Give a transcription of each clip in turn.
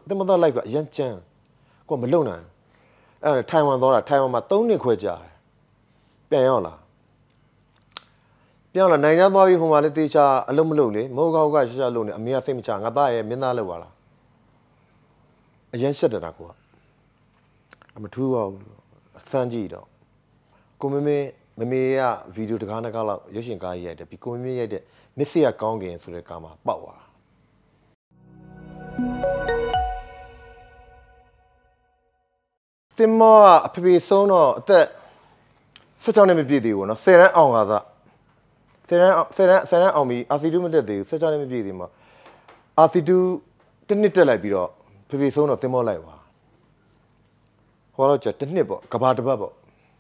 တင်မောသားလိုက်ကရမ်းချမ်းကိုမလုံနိုင်အဲ့ထိုင်ဝမ်သွားတာထိုင်ဝမ်မှာ3နှစ်ခွဲကြာပြန်ရောက်လာနိုင်ကြသွားပြီးဟိုမှာလည်းတေချာအလုံးမလုံးလေမဟုတ်ကောက်ကရှာလုံးနေအမေကစိတ်မချငါသားရဲ့မင်းသားလောက်ပါလားအရန်ရှက်တာကွာမထူးပါဘူးအစမ်းကြည့်တော့ကိုမမေကဗီဒီယိုတကားနှစ်ကားလောက်ရုပ်ရှင်ကားကြီးရိုက်တယ်ပြီးကိုမရိုက်တဲ့မစ်ဆီယာကောင်းကင်ဆိုတဲ့ကားမှာပေါက်သွားတင်မောအဖေဆုံးတော့အသက်16နှစ်မပြည့်သေးဘူးနော်10တန်းအောင်ကစား10တန်းအောင်ပြီး RC2 မတက်သေးဘူး16နှစ်မပြည့်သေးမှာ RC2 တစ်နှစ်တက်လိုက်ပြီးတော့ဖေဆုံးတော့တင်မောလိုက်ပါဟောတော့ကျတစ်နှစ်ပေါ့ကဘာတစ်ပတ်ပေါ့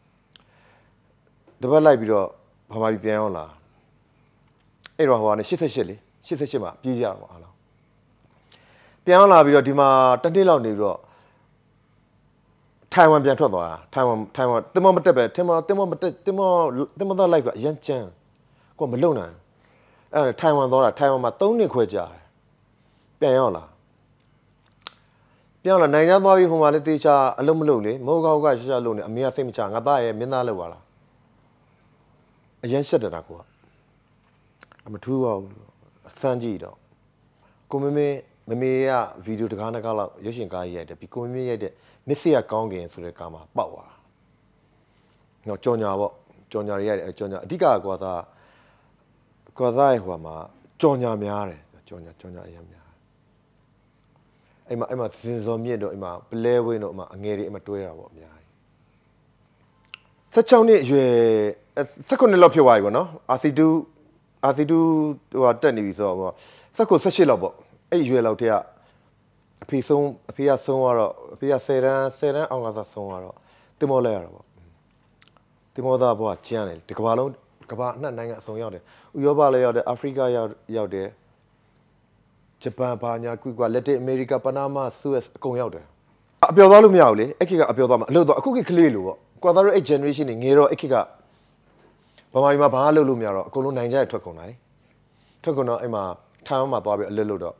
တစ်ပတ်လိုက်ပြီးတော့ဘာမှပြန်အောင်လာအဲ့တော့ဟိုကနေ88လေ88မှာပြေးကြတော့အားလုံးပြန်အောင်လာပြီးတော့ဒီမှာတစ်နှစ်လောက်နေပြီးတော့ထိုင်ဝမ်ပြန်ထွက်သွားတာထိုင်ဝမ်တင်မောမတက်ပဲတင်မောသားလိုက်ကရမ်းချမ်းကိုမလုံနိုင်အဲ့ထိုင်ဝမ်သွားတာထိုင်ဝမ်မှာ3နှစ်ခွဲကြာပြန်ရောက်လာနိုင်ကြသွားပြီးဟိုမှာလည်းတေချာအလုံးမလုံးလေမဟုတ်ကောက်ကရှာလုံးနေအမေကစိတ်မချငါသားရဲ့မင်းသားလောက်ပါလားအရန်ရှက်တာကွာမထူးပါဘူးအစမ်းကြည့်တော့ကိုမမေကဗီဒီယိုတကားနှစ်ကားလောက်ရုပ်ရှင်ကားကြီးရိုက်တယ်ပြီးကိုမရိုက်တဲ့မစ်ဆီယာကောင်းကင်ဆိုတဲ့ကားမှာပေါက်သွားတော့ကြော်ညာပေါ့ကြော်ညာတွေရတယ်ကြော်ညာအဓိကကွာသားရဲ့ဟိုမှာကြော်ညာများတယ်ကြော်ညာအရင်များအဲ့မှာစင်စော်မြင့်တော့အဲ့မှာပလဲဝင်းတော့အဲ့မှာအငယ်တွေအဲ့မှာတွဲတာပေါ့အများကြီး16နှစ်အရွယ်19နှစ်လောက်ဖြစ်သွားပြီပေါ့နော် RC2 ဟိုတက်နေပြီဆိုတော့18လောက်ပေါ့အဲ့အရွယ်လောက်တည်းကအဖေကဆုံးတော့အဖေက10တန်းအောင်ကစားဆုံးတော့တင်မောလိုက်ရတာပေါ့တင်မောသားဘွားကျန်းတယ်ဒီကမ္ဘာလုံးကမ္ဘာအနှံ့နိုင်ငံအစုံရောက်တယ်ဥရောပလည်းရောက်တယ်အာဖရိကရောက်တယ်ဂျပန်ဘာညာကွာလက်တင်အမေရိကပနားမားဆူအက်အကုန်ရောက်တယ်အပျော်သွားလို့မရဘူးလေအဲ့ခေတ်ကအပျော်သွားမှာအလုပ်တော့အခုခေတ်ကလေးလို့ပေါ့ကွာသားတို့အဲ့ generation တွေငယ်တော့အဲ့ခေတ်ကဗမာပြည်မှာဘာမှလုပ်လို့မရတော့အကုန်လုံးနိုင်ကြရထွက်ကုန်တာလေထွက်ကုန်တော့အဲ့မှာထိုင်ဝမ်မှာသွားပြီးအလုပ်လုပ်တော့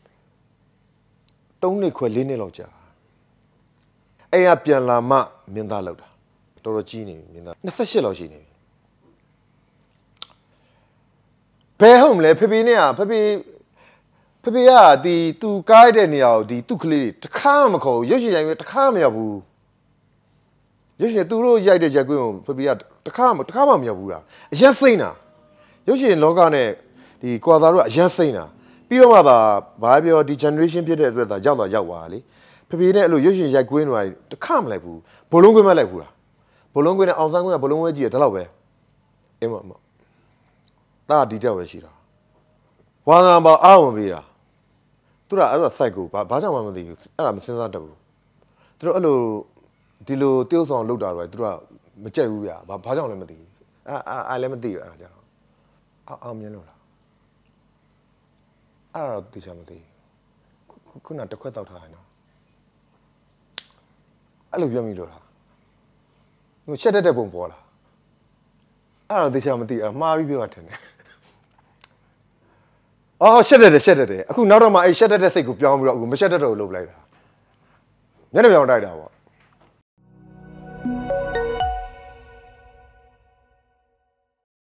3နှစ်ခွဲ4နှစ်လောက်ကြာအဲ့ကပြန်လာမှမင်းသားလောက်တာတော်တော်ကြီးနေပြီမင်းသား28လောက်ရှိနေပြီဘယ်ဟုတ်မလဲဖေနဲ့ကဖေကဒီသူကားတဲ့နေရာကိုဒီသူ့ကလေးတွေတခါမခေါ်ဘူးရွှေရှိရိုင်းပဲတခါမရောက်ဘူးရွှေရှိသူတို့ရိုက်တဲ့ရက်ကွင်းကိုဖေကတခါမှမရောက်ဘူးလားအရင်စိမ့်တာရွှေရှိလောကနဲ့ဒီကွာသားတို့ကအရင်စိမ့်တာပြီးတော့မှသာဘာပြောဒီ generation ဖြစ်တဲ့အတွက်သာရောက်သွားလေဖေနဲ့အဲ့လိုရွှေရှိရိုက်ကွင်းတွေတခါမလိုက်ဘူးဘလုံးကွင်းမလိုက်ဘူးလားဘလုံးကွင်းနဲ့အောင်ဆန်းကွင်းကဘလုံးဝဲကြီးတယ်ဒါတော့ပဲအင်းမတာဒီတက်ပဲရှိတာဝါငံပါအားဝင်ပေးတာသူကအဲ့တော့ site ကိုဘာကြောင့်မှမသိဘူးအဲ့ဒါမစဉ်းစားတတ်ဘူးသူတို့အဲ့လိုဒီလိုတယောက်ဆောင်လောက်တာတော့သူတို့ကမကြိုက်ဘူးဗျာဘာကြောင့်လဲမသိဘူးအဲ့လည်းမသိဘူးအဲ့ဒါကြောင့်အောင်မြင်လို့လားအဲ့ဒါတော့သိချင်မသိခုနတစ်ခွက်တောက်ထားရနော်အဲ့လိုပြောမိလို့လားဟိုရှက်တတ်တဲ့ပုံပေါ်လာအဲ့တော့သိချင်မသိအဲ့မှားပြီးပြောတာထင်တယ်အော်ရှက်တတ်တယ်အခုနောက်တော့မှအဲ့ရှက်တတ်တဲ့စိတ်ကိုပြောင်းပြီးတော့အခုမရှက်တတ်တော့လို့လုပ်လိုက်တာမျက်နှာပြောင်တိုက်တာပေါ့